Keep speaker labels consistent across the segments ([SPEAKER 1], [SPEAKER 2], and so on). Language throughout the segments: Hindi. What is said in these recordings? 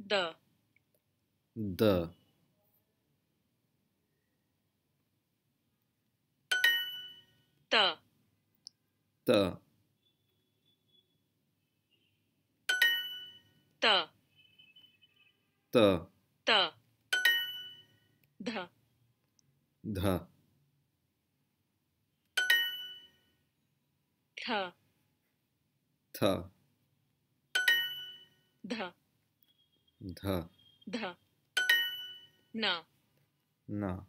[SPEAKER 1] the
[SPEAKER 2] the
[SPEAKER 1] the
[SPEAKER 2] the
[SPEAKER 1] the
[SPEAKER 2] the
[SPEAKER 1] the
[SPEAKER 2] the
[SPEAKER 1] the
[SPEAKER 2] the
[SPEAKER 1] the
[SPEAKER 2] the
[SPEAKER 1] the na
[SPEAKER 2] na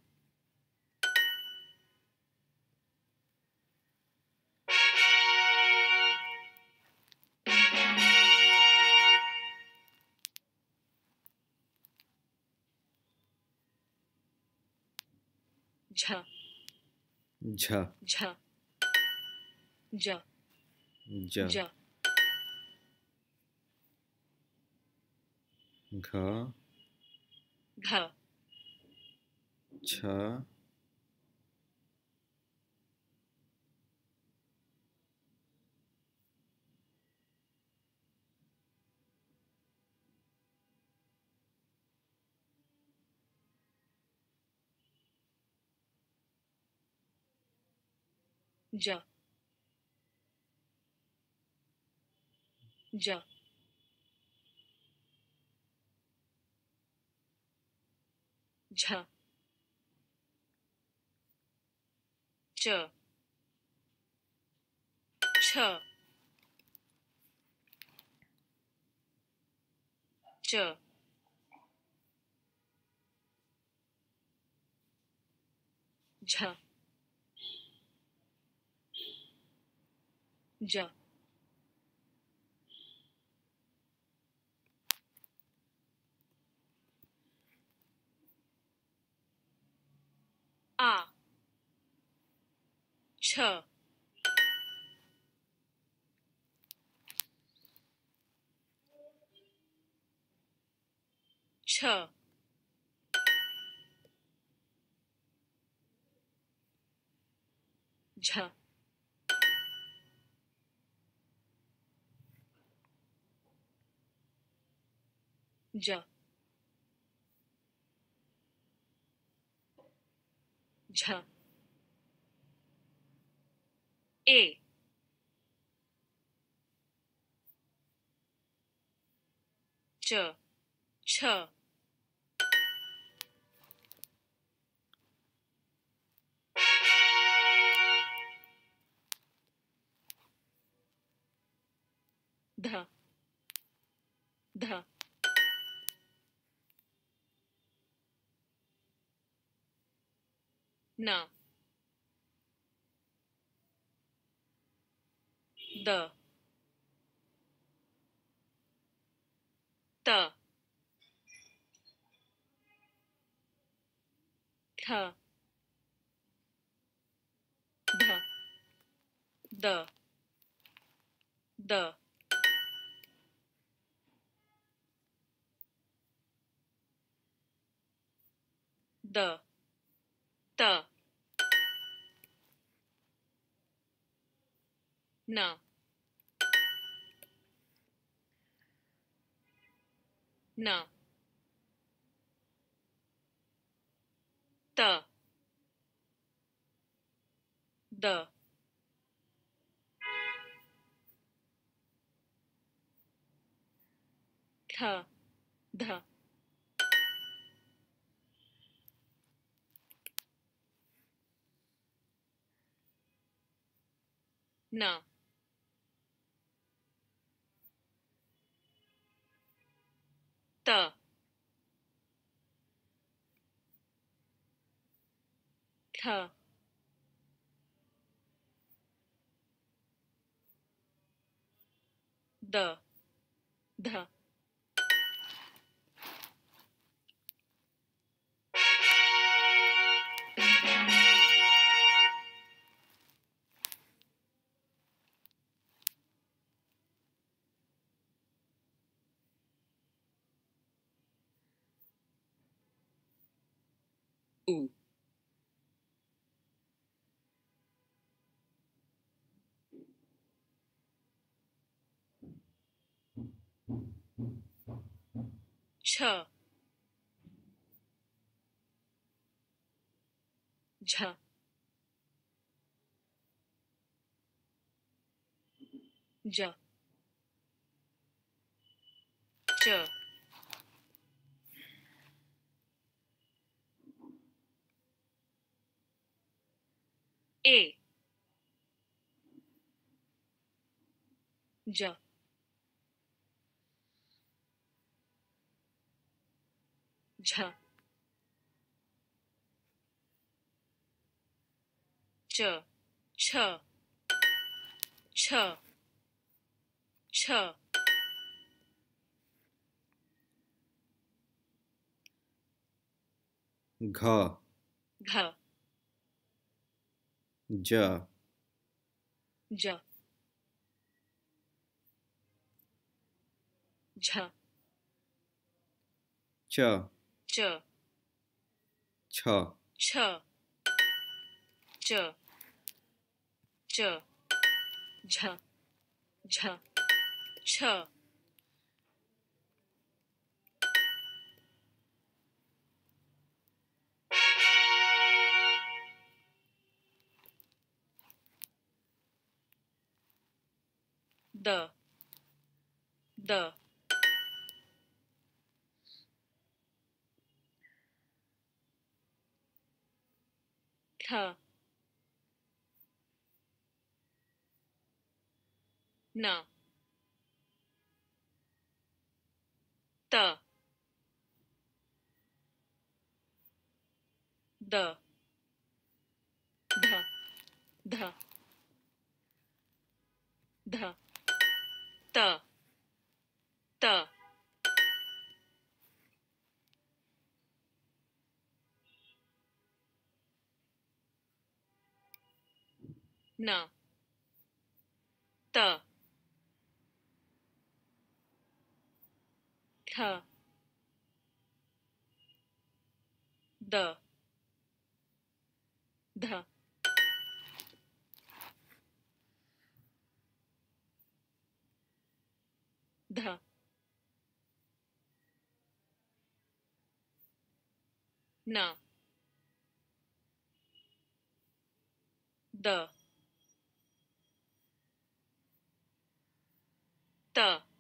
[SPEAKER 1] झ
[SPEAKER 2] झ
[SPEAKER 1] झ ज
[SPEAKER 2] ज
[SPEAKER 1] ज
[SPEAKER 2] घ
[SPEAKER 1] घ
[SPEAKER 2] छ
[SPEAKER 1] ज ज झ च छ च झ ज आ छ छ झ ज झ ए च छ ध ध न द त थ ध द द द त न न त द थ ध न त थ द ध उ छ छ झ ज च ए ज झ च छ छ छ
[SPEAKER 2] घ
[SPEAKER 1] घ
[SPEAKER 2] ज
[SPEAKER 1] ज झ
[SPEAKER 2] च
[SPEAKER 1] च
[SPEAKER 2] छ
[SPEAKER 1] छ च च झ झ छ द द थ न त द ध ध ध त त न त थ द ध ध न द त